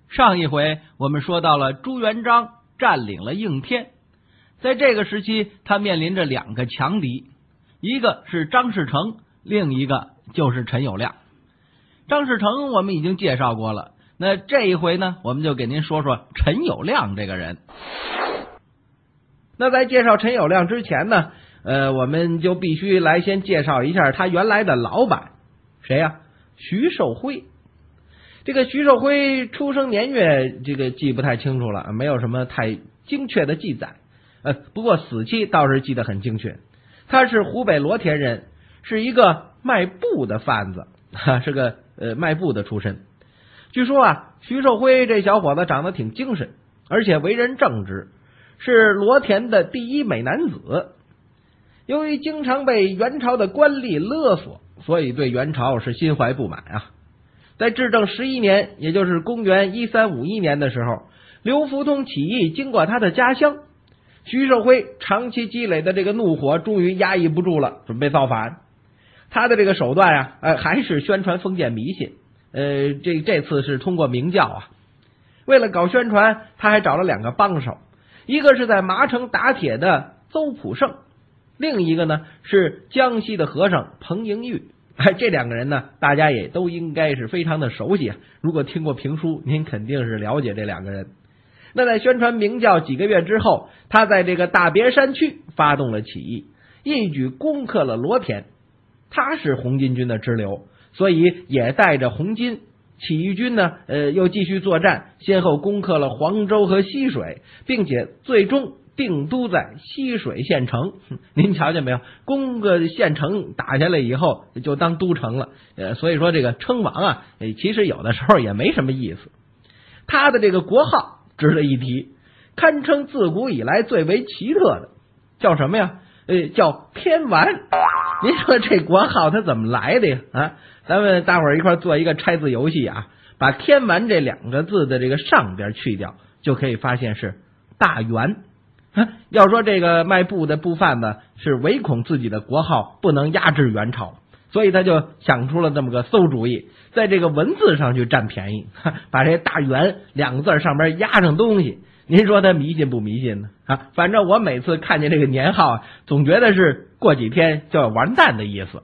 上一回我们说到了朱元璋占领了应天，在这个时期他面临着两个强敌，一个是张士诚，另一个就是陈友谅。张士诚我们已经介绍过了，那这一回呢，我们就给您说说陈友谅这个人。那在介绍陈友谅之前呢，我们就必须来先介绍一下他原来的老板，谁呀？徐寿辉。这个徐寿辉出生年月这个记不太清楚了，没有什么太精确的记载，不过死期倒是记得很精确。他是湖北罗田人，是一个卖布的贩子，是个卖布的出身。据说啊，徐寿辉这小伙子长得挺精神，而且为人正直，是罗田的第一美男子。由于经常被元朝的官吏勒索，所以对元朝是心怀不满啊。在至正11年，也就是公元1351年的时候，刘福通起义经过他的家乡，徐寿辉长期积累的这个怒火终于压抑不住了，准备造反。他的这个手段啊，还是宣传封建迷信。这次是通过明教啊。为了搞宣传，他还找了两个帮手，一个是在麻城打铁的邹普胜，另一个呢是江西的和尚彭莹玉。这两个人呢，大家也都应该是非常的熟悉啊。如果听过评书，您肯定是了解这两个人。那在宣传明教几个月之后，他在这个大别山区发动了起义，一举攻克了罗田。他是红巾军的支流，所以也带着红巾起义军呢，又继续作战，先后攻克了黄州和溪水，并且最终定都在溪水县城。您瞧见没有？攻个县城打下来以后，就当都城了。所以说这个称王啊，其实有的时候也没什么意思。他的这个国号值得一提，堪称自古以来最为奇特的，叫什么呀？叫天丸。您说这国号它怎么来的呀？咱们大伙儿一块做一个拆字游戏啊，把天丸这两个字的这个上边去掉，就可以发现是大元。要说这个卖布的布贩子是唯恐自己的国号不能压制元朝，所以他就想出了这么个馊主意，在这个文字上去占便宜，把这大元两个字上边压上东西。您说他迷信不迷信呢？反正我每次看见这个年号，总觉得是过几天就要完蛋的意思。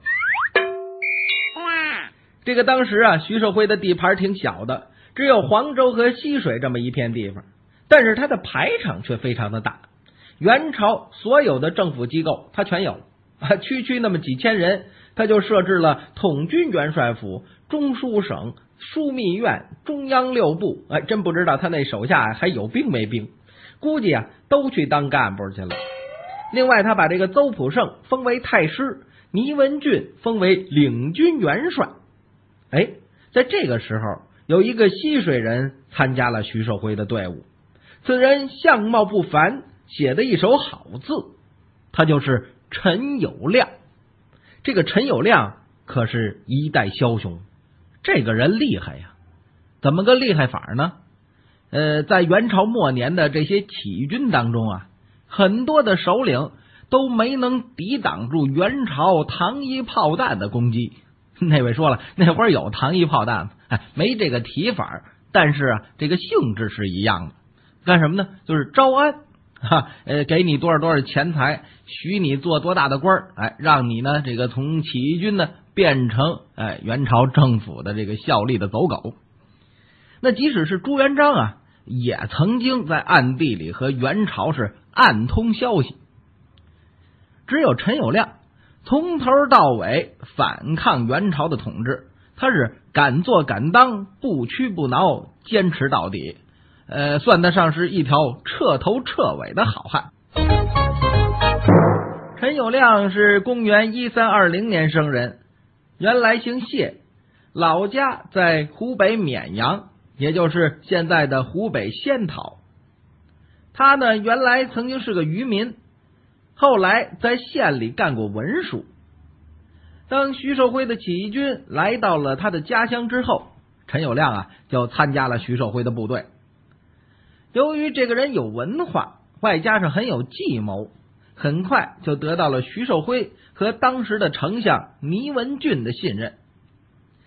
这个当时啊，徐寿辉的地盘挺小的，只有黄州和溪水这么一片地方，但是他的排场却非常的大。元朝所有的政府机构他全有，区那么几千人，他就设置了统军元帅府、中书省、枢密院、中央六部。真不知道他那手下还有兵没兵，估计啊都去当干部去了。另外他把这个邹普胜封为太师，倪文俊封为领军元帅。在这个时候有一个溪水人参加了徐寿辉的队伍，此人相貌不凡，写的一手好字，他就是陈友谅。这个陈友谅可是一代枭雄，这个人厉害呀。怎么个厉害法呢？在元朝末年的这些起义军当中啊，很多的首领都没能抵挡住元朝糖衣炮弹的攻击。那位说了，那会儿有糖衣炮弹，没这个提法，但是啊，这个性质是一样的。干什么呢？就是招安，给你多少钱财，许你做多大的官，让你呢这个从起义军呢变成元朝政府的这个效力的走狗。那即使是朱元璋啊，也曾经在暗地里和元朝是暗通消息。只有陈友谅从头到尾反抗元朝的统治，他是敢做敢当，不屈不挠，坚持到底，算得上是一条彻头彻尾的好汉。陈友谅是公元1320年生人，原来姓谢，老家在湖北沔阳，也就是现在的湖北仙桃。他呢，原来曾经是个渔民，后来在县里干过文书。当徐寿辉的起义军来到了他的家乡之后，陈友谅啊就参加了徐寿辉的部队。由于这个人有文化，外加上很有计谋，很快就得到了徐寿辉和当时的丞相倪文俊的信任。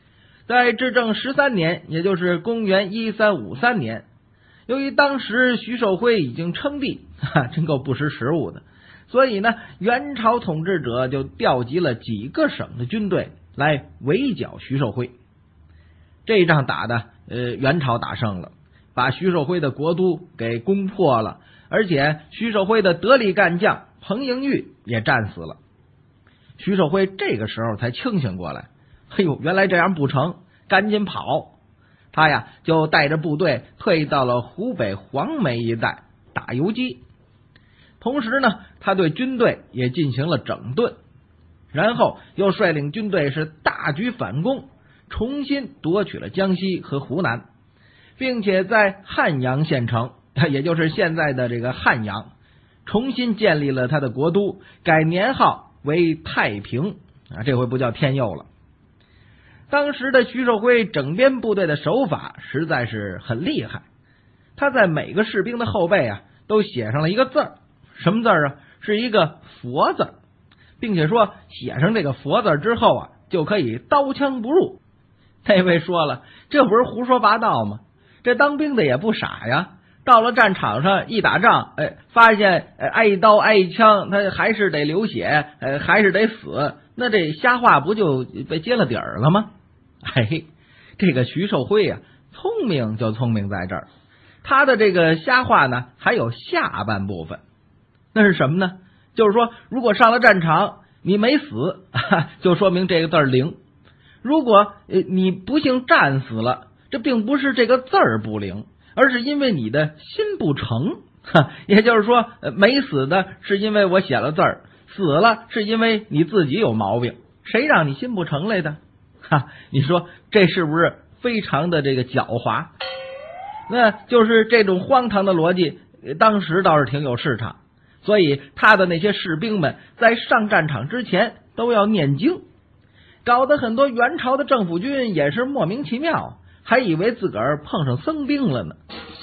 在至正13年，也就是公元1353年，由于当时徐寿辉已经称帝，真够不识时务的，所以呢，元朝统治者就调集了几个省的军队来围剿徐寿辉。这一仗打的元朝打胜了，把徐寿辉的国都给攻破了，而且徐寿辉的得力干将彭莹玉也战死了。徐寿辉这个时候才清醒过来，哎呦，原来这样不成，赶紧跑。他呀就带着部队退到了湖北黄梅一带打游击，同时呢，他对军队也进行了整顿，然后又率领军队是大举反攻，重新夺取了江西和湖南，并且在汉阳县城，也就是现在的这个汉阳，重新建立了他的国都，改年号为太平啊，这回不叫天佑了。当时的徐寿辉整编部队的手法实在是很厉害，他在每个士兵的后背啊都写上了一个字儿，什么字儿啊？是一个佛字，并且说写上这个佛字之后啊就可以刀枪不入。那位说了，这不是胡说八道吗？这当兵的也不傻呀，到了战场上一打仗，发现挨一刀挨一枪，他还是得流血，还是得死，那这瞎话不就被揭了底儿了吗？这个徐寿辉啊，聪明就聪明在这儿，他的这个瞎话呢还有下半部分，那是什么呢？就是说，如果上了战场你没死，就说明这个字儿灵；如果你不幸战死了，这并不是这个字儿不灵，而是因为你的心不诚。也就是说，没死的是因为我写了字儿，死了是因为你自己有毛病，谁让你心不诚来的？你说这是不是非常的这个狡猾？那就是这种荒唐的逻辑，当时倒是挺有市场，所以他的那些士兵们在上战场之前都要念经，搞得很多元朝的政府军也是莫名其妙，还以为自个儿碰上僧兵了呢。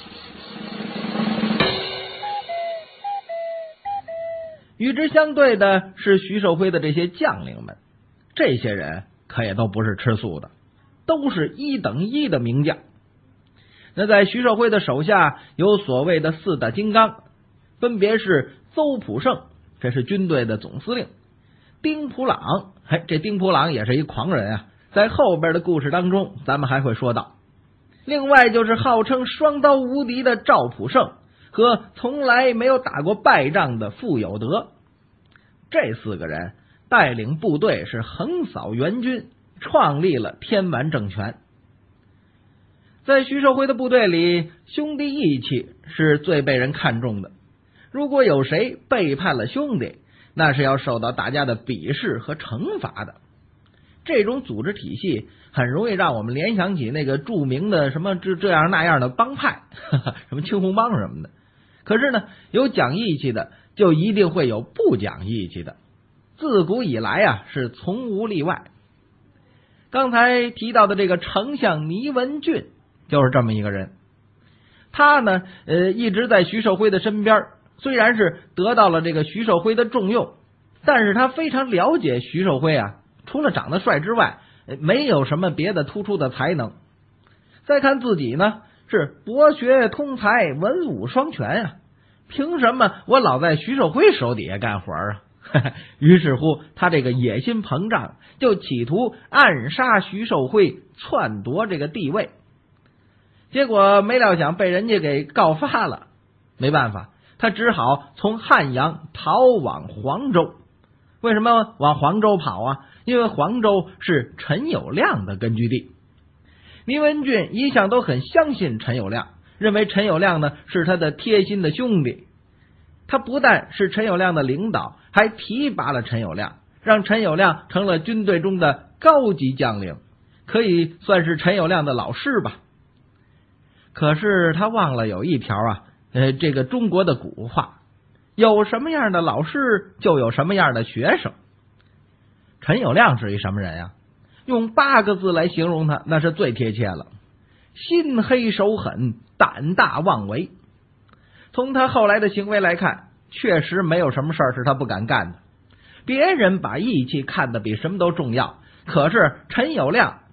与之相对的是徐寿辉的这些将领们，这些人可也都不是吃素的，都是一等一的名将。那在徐寿辉的手下有所谓的四大金刚，分别是邹普胜，这是军队的总司令；丁普朗，这丁普朗也是一狂人啊，在后边的故事当中咱们还会说到。另外就是号称双刀无敌的赵普胜和从来没有打过败仗的傅有德，这四个人带领部队是横扫元军，创立了天完政权。在徐寿辉的部队里，兄弟义气是最被人看重的，如果有谁背叛了兄弟，那是要受到大家的鄙视和惩罚的。这种组织体系很容易让我们联想起那个著名的什么这样那样的帮派，什么青红帮什么的。可是呢，有讲义气的就一定会有不讲义气的，自古以来啊是从无例外。刚才提到的这个丞相倪文俊就是这么一个人，他呢一直在徐寿辉的身边，虽然是得到了这个徐寿辉的重用，但是他非常了解徐寿辉啊，除了长得帅之外没有什么别的突出的才能。再看自己呢，是博学通才，文武双全啊，凭什么我老在徐寿辉手底下干活啊？于是乎他这个野心膨胀，就企图暗杀徐寿辉，篡夺这个帝位。结果没料想被人家给告发了，没办法，他只好从汉阳逃往黄州。为什么往黄州跑啊？因为黄州是陈友谅的根据地。倪文俊一向都很相信陈友谅，认为陈友谅呢是他的贴心的兄弟。他不但是陈友谅的领导，还提拔了陈友谅，让陈友谅成了军队中的高级将领，可以算是陈友谅的老师吧。可是他忘了有一条啊，这个中国的古话，有什么样的老师就有什么样的学生。陈友谅是一什么人啊？用8个字来形容他，那是最贴切了：心黑手狠，胆大妄为。从他后来的行为来看，确实没有什么事儿是他不敢干的。别人把义气看得比什么都重要，可是陈友谅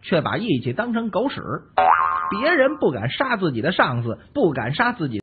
却把义气当成狗屎。别人不敢杀自己的上司，不敢杀自己